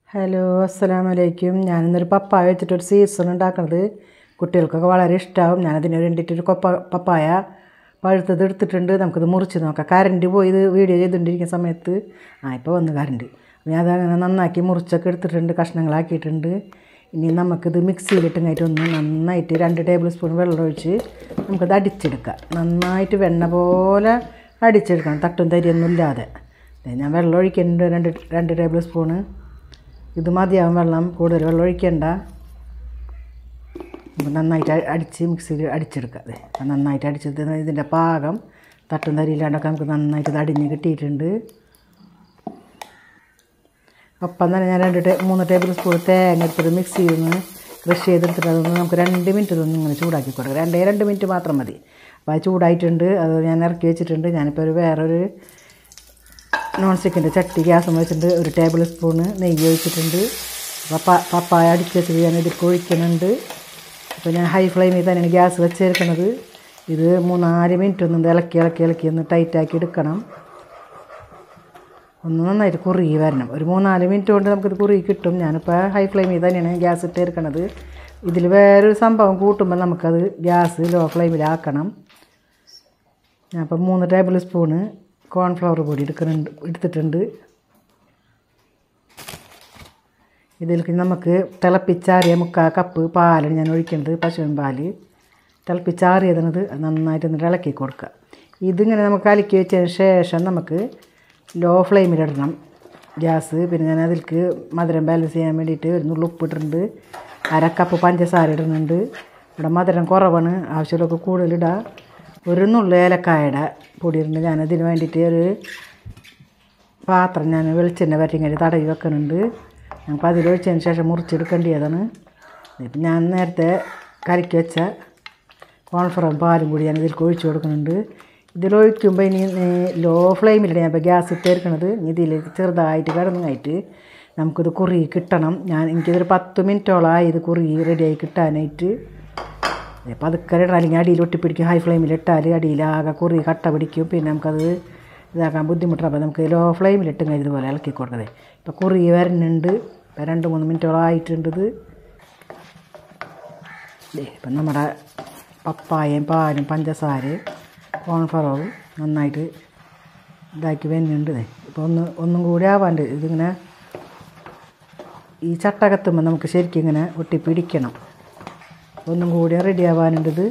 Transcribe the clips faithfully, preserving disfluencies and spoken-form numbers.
Hello അസ്സലാമലൈക്കും. ഞാനിന്നൊരു പപ്പായ വെച്ചിട്ടൊരു season ഉണ്ടാക്കുന്നത് കുട്ടികൾക്കൊക്കെ വളരെ ഇഷ്ടമാവും. ഞാനതിന് വേണ്ടിയിട്ടൊരു കൊപ്പ പപ്പായ പഴുത്തത് എടുത്തിട്ടുണ്ട്. നമുക്കിത് മുറിച്ച് നോക്കാം. കറണ്ട് പോയി ഇത് വീഡിയോ ചെയ്തുകൊണ്ടിരിക്കുന്ന സമയത്ത് ആ ഇപ്പോൾ വന്ന് കറണ്ട്. ഞാൻ അതങ്ങനെ നന്നാക്കി മുറിച്ചൊക്കെ എടുത്തിട്ടുണ്ട്, കഷ്ണങ്ങളാക്കിയിട്ടുണ്ട്. ഇനി നമുക്കിത് മിക്സിയിലിട്ടിങ്ങായിട്ട് ഒന്ന് നന്നായിട്ട് രണ്ട് ടേബിൾ സ്പൂൺ വെള്ളം ഒഴിച്ച് നമുക്കത് അടിച്ചെടുക്കാം. നന്നായിട്ട് വെണ്ണ പോലെ അടിച്ചെടുക്കണം, തട്ടും തരിയൊന്നും ഇല്ലാതെ. ഞാൻ വെള്ളം ഒഴിക്കുന്നുണ്ട്, രണ്ട് രണ്ട് ടേബിൾ സ്പൂണ്. ഇത് മതിയാവും വെള്ളം, കൂടുതൽ വെള്ളം ഒഴിക്കേണ്ട. നമുക്ക് നന്നായിട്ട് അടിച്ച് മിക്സിയിൽ അടിച്ചെടുക്കാം. അപ്പം നന്നായിട്ട് അടിച്ചെടുത്ത് ഇതിൻ്റെ പാകം തട്ടും തരിയില്ലാണ്ടൊക്കെ നമുക്ക് നന്നായിട്ട് ഇത് അടിഞ്ഞ് കിട്ടിയിട്ടുണ്ട്. ഒപ്പം തന്നെ ഞാൻ രണ്ട് ടേ മൂന്ന് ടേബിൾ സ്പൂൺ തേങ്ങ എടുത്തിട്ട് മിക്സിയിൽ നിന്ന് ക്രഷ് ചെയ്തെടുത്തിട്ട് അതൊന്ന് നമുക്ക് രണ്ട് മിനിറ്റ് ഇതൊന്നും ഇങ്ങനെ ചൂടാക്കി കൊടുക്കുക. രണ്ടേ രണ്ട് മിനിറ്റ് മാത്രം മതി. അപ്പോൾ അത് ചൂടായിട്ടുണ്ട്, അത് ഞാൻ ഇറക്കി വെച്ചിട്ടുണ്ട്. ഞാനിപ്പോൾ ഒരു വേറൊരു നോൺ സ്റ്റിക്കിൻ്റെ ചട്ടി ഗ്യാസ് വെച്ചിട്ടുണ്ട്. ഒരു ടേബിൾ സ്പൂണ് നെയ്യ് ഒഴിച്ചിട്ടുണ്ട്. പപ്പ പപ്പായ അടിച്ച് വെച്ചിട്ട് ഞാൻ ഇതിൽ ഒഴിക്കുന്നുണ്ട്. അപ്പോൾ ഞാൻ ഹൈ ഫ്ലെയിമിൽ തന്നെയാണ് ഗ്യാസ് വെച്ചേക്കുന്നത്. ഇത് മൂന്നാല് മിനിറ്റ് ഒന്ന് ഇളക്കി ഇളക്കി ഇളക്കി ഒന്ന് ടൈറ്റാക്കി എടുക്കണം. ഒന്ന് നന്നായിട്ട് കുറുകി വരണം. ഒരു മൂന്നാല് മിനിറ്റ് കൊണ്ട് നമുക്കിത് കുറുകി കിട്ടും. ഞാനിപ്പോൾ ഹൈ ഫ്ലെയിമിൽ തന്നെയാണ് ഗ്യാസ് ഇട്ടേക്കുന്നത്. ഇതിൽ വേറൊരു സംഭവം കൂട്ടുമ്പോൾ നമുക്കത് ഗ്യാസ് ലോ ഫ്ലെയിമിലാക്കണം. ഞാനിപ്പോൾ മൂന്ന് ടേബിൾ സ്പൂണ് കോൺഫ്ലവർ പൊടി എടുക്കുന്നുണ്ട് എടുത്തിട്ടുണ്ട്. ഇതിലേക്ക് നമുക്ക് തിളപ്പിച്ചാറിയ മുക്കാൽ കപ്പ് പാലാണ് ഞാൻ ഒഴിക്കുന്നത്, പശുവിൻ പാല്. തിളപ്പിച്ചാറിയതിനത് നന്നായിട്ട് ഒന്ന് ഇളക്കി കൊടുക്കുക. ഇതിങ്ങനെ നമുക്ക് കലക്കി വെച്ചതിന് ശേഷം നമുക്ക് ലോ ഫ്ലെയിമിലിടണം ഗ്യാസ്. പിന്നെ ഞാൻ അതിലേക്ക് മധുരം ബാലൻസ് ചെയ്യാൻ വേണ്ടിയിട്ട് ഒരു നുള്ളു ഉപ്പിട്ടിട്ടുണ്ട്. അര കപ്പ് പഞ്ചസാര ഇടുന്നുണ്ട്. ഇവിടെ മധുരം കുറവാണ്, ആവശ്യമുള്ളതൊക്കെ കൂടുതലിടുക. ഒരു നുള്ളു ഏലക്കായയുടെ പൊടിയിട്ടുണ്ട്. ഞാനതിന് വേണ്ടിയിട്ട് ഒരു പാത്രം ഞാൻ വെളിച്ചെണ്ണ വരട്ടിങ്ങനെ തടവി വെക്കുന്നുണ്ട്. നമുക്ക് അതിലൊഴിച്ചതിന് ശേഷം മുറിച്ചെടുക്കേണ്ടതാണ്. ഇപ്പം ഞാൻ നേരത്തെ കലക്കി വെച്ച കോൺഫ്ലവറും പാലും കൂടി ഞാൻ ഇതിലേക്ക് ഒഴിച്ച് കൊടുക്കുന്നുണ്ട്. ഇതിലൊഴിക്കുമ്പോൾ ഇനി ലോ ഫ്ലെയിമിലാണ് ഞാൻ ഇപ്പോൾ ഗ്യാസ് ഇട്ടേക്കുന്നത്. ഇതിലേക്ക് ചെറുതായിട്ട് കിടന്നായിട്ട് നമുക്കിത് കുറുകി കിട്ടണം. ഞാൻ എനിക്കിതൊരു പത്ത് മിനിറ്റോളമായി ഇത് കുറുകി റെഡിയായി കിട്ടാനായിട്ട്. അപ്പോൾ അതൊക്കെ ഇടണം, അല്ലെങ്കിൽ അടിയിൽ ഒട്ടിപ്പിടിക്കും. ഹൈ ഫ്ലെയിമിലിട്ടാൽ അടിയിലാകെ കുറുകി കട്ട പിടിക്കും. പിന്നെ നമുക്കത് ഇതാക്കാൻ ബുദ്ധിമുട്ടാണ്. അപ്പോൾ നമുക്ക് ലോ ഫ്ലെയിമിലിട്ട് കഴിഞ്ഞ ഇതുപോലെ ഇളക്കി കൊടുക്കണേ. ഇപ്പോൾ കുറുകി വരുന്നുണ്ട്. ഇപ്പോൾ രണ്ട് മൂന്ന് മിനിറ്റോളം ആയിട്ടുണ്ട് ഇത്. ഇപ്പം നമ്മുടെ പപ്പായയും പാലും പഞ്ചസാരയും കോൺഫ്ലവറും നന്നായിട്ട് ഇതാക്കി വരുന്നുണ്ട്. ഇപ്പോൾ ഒന്ന് ഒന്നും കൂടി ആവാണ്ട് ഇതിങ്ങനെ ഈ ചട്ടകത്തുമ്പോൾ നമുക്ക് ശരിക്കും ഇങ്ങനെ ഒട്ടിപ്പിടിക്കണം. ഒന്നും കൂടി റെഡി ആവാനുണ്ടത്.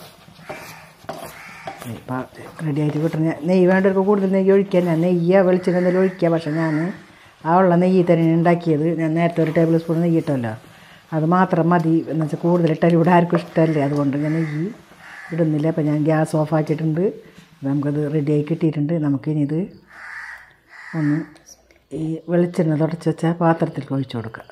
ഇപ്പം റെഡി ആയിട്ട് കിട്ടണം. നെയ്യ് വേണ്ടവർക്ക് കൂടുതൽ നെയ്യ് ഒഴിക്കാൻ, ഞാൻ നെയ്യ് വെളിച്ചെണ്ണ എന്തെങ്കിലും ഒഴിക്കുക. പക്ഷേ ഞാൻ ആ ഉള്ള നെയ്യ് തന്നെ ഉണ്ടാക്കിയത്. ഞാൻ നേരത്തെ ഒരു ടേബിൾ സ്പൂൺ നെയ്യ് ഇട്ടല്ലോ, അത് മാത്രം മതി. എന്ന് വെച്ചാൽ കൂടുതൽ ഇട്ടാലും ഇവിടെ ആർക്കും ഇഷ്ടമല്ലേ, അതുകൊണ്ട് ഞാൻ നെയ്യ് ഇടുന്നില്ല. അപ്പോൾ ഞാൻ ഗ്യാസ് ഓഫ് ആക്കിയിട്ടുണ്ട്. നമുക്കത് റെഡിയായി കിട്ടിയിട്ടുണ്ട്. നമുക്കിനി ഇത് ഒന്ന് ഈ വെളിച്ചെണ്ണ തുടച്ച് വെച്ച പാത്രത്തിൽ ഒഴിച്ചു കൊടുക്കുക.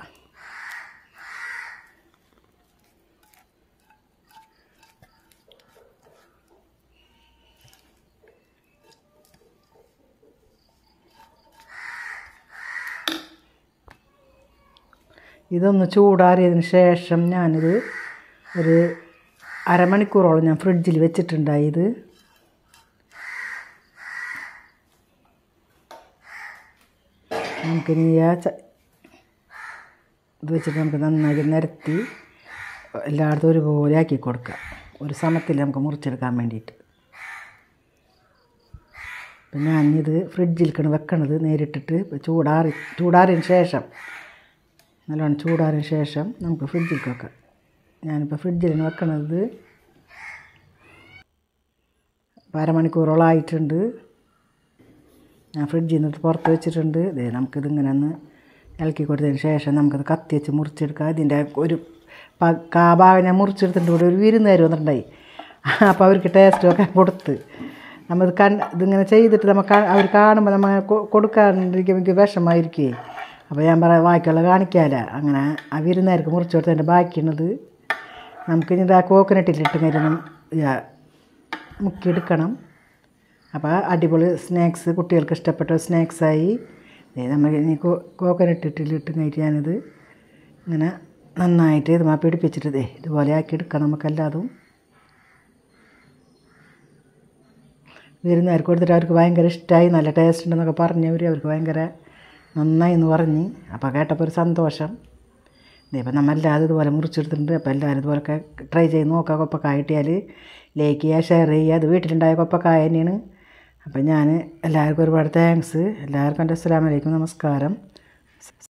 ഇതൊന്ന് ചൂടാറിയതിന് ശേഷം ഞാനിത് ഒരു അരമണിക്കൂറോളം ഞാൻ ഫ്രിഡ്ജിൽ വെച്ചിട്ടുണ്ടായി. ഇത് നമുക്കിനി ആ ഇത് വെച്ചിട്ട് നമുക്ക് നന്നായി നിരത്തി എല്ലായിടത്തും ഒരുപോലെ ആക്കി കൊടുക്കുക. ഒരു സമത്തിൽ നമുക്ക് മുറിച്ചെടുക്കാൻ വേണ്ടിയിട്ട്. അപ്പം ഞാനിത് ഫ്രിഡ്ജിലേക്കാണ് വെക്കണത് നേരിട്ടിട്ട്. ചൂടാറി ചൂടാറിയതിന് ശേഷം നല്ലോണം ചൂടാറിയതിന് ശേഷം നമുക്ക് ഫ്രിഡ്ജിലേക്ക് വെക്കാം. ഞാനിപ്പോൾ ഫ്രിഡ്ജിലാണ് വെക്കണത്. അരമണിക്കൂറോളം ആയിട്ടുണ്ട്. ഞാൻ ഫ്രിഡ്ജിൽ നിന്ന് പുറത്ത് വെച്ചിട്ടുണ്ട്. ഇതേ നമുക്കിതിങ്ങനെ ഒന്ന് ഇളക്കി കൊടുത്തതിന് ശേഷം നമുക്കത് കത്തി വെച്ച് മുറിച്ചെടുക്കാം. ഇതിൻ്റെ ഒരു കാ ഭാഗം ഞാൻ മുറിച്ചെടുത്തിട്ട് കൂടെ ഒരു വിരുന്നുകാർ വന്നിട്ടുണ്ടായി. അപ്പോൾ അവർക്ക് ടേസ്റ്റൊക്കെ കൊടുത്ത് നമ്മൾ കൺ ഇതിങ്ങനെ ചെയ്തിട്ട് നമുക്ക് അവർ കാണുമ്പോൾ നമ്മൾ കൊടുക്കാണ്ടിരിക്കുമ്പോൾ എനിക്ക് വിഷമമായിരിക്കേ. അപ്പോൾ ഞാൻ പറയാം ബാക്കിയുള്ള കാണിക്കാമല്ല. അങ്ങനെ ആ വിരുന്നുകാർക്ക് മുറിച്ച് കൊടുത്തതിൻ്റെ ബാക്കിയുള്ളത് നമുക്കിനി ഇതാ കോക്കനട്ടിലിട്ട് കരുതും മുക്കിയെടുക്കണം. അപ്പോൾ അടിപൊളി സ്നാക്സ്, കുട്ടികൾക്ക് ഇഷ്ടപ്പെട്ട സ്നാക്സായി. നമ്മൾ ഇനി കോ കോക്കനട്ടിലിട്ട് കഴിഞ്ഞിട്ട് ഞാനിത് ഇങ്ങനെ നന്നായിട്ട് ഇതുമാ പിടിപ്പിച്ചിട്ട് ഇതേ ഇതുപോലെ ആക്കി എടുക്കണം നമുക്കെല്ലാതും. വിരുന്നുകാർക്ക് കൊടുത്തിട്ട് അവർക്ക് ഭയങ്കര ഇഷ്ടമായി, നല്ല ടേസ്റ്റ് ഉണ്ടെന്നൊക്കെ പറഞ്ഞവർ അവർക്ക് ഭയങ്കര നന്നായി എന്ന് പറഞ്ഞ്. അപ്പോൾ കേട്ടപ്പോൾ ഒരു സന്തോഷം. ഇപ്പം നമ്മളെല്ലാവരും ഇതുപോലെ മുറിച്ചെടുത്തിട്ടുണ്ട്. അപ്പോൾ എല്ലാവരും ഇതുപോലൊക്കെ ട്രൈ ചെയ്ത് നോക്കുക. കൊപ്പക്കായ കിട്ടിയാൽ ലൈക്ക് ചെയ്യുക, ഷെയർ ചെയ്യുക. അത് വീട്ടിലുണ്ടായ കൊപ്പക്കായ തന്നെയാണ്. അപ്പം ഞാൻ എല്ലാവർക്കും ഒരുപാട് താങ്ക്സ്. എല്ലാവർക്കും എൻ്റെ അസ്സലാമു അലൈക്കും, നമസ്കാരം.